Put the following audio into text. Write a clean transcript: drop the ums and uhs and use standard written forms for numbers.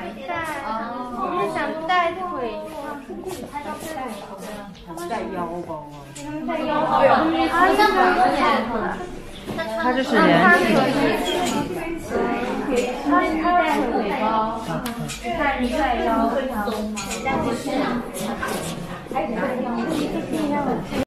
他想带腿， 带腰包啊。 带腰包啊，那很好。 它这是连体的。 他带腿包，带你带腰，非常松吗？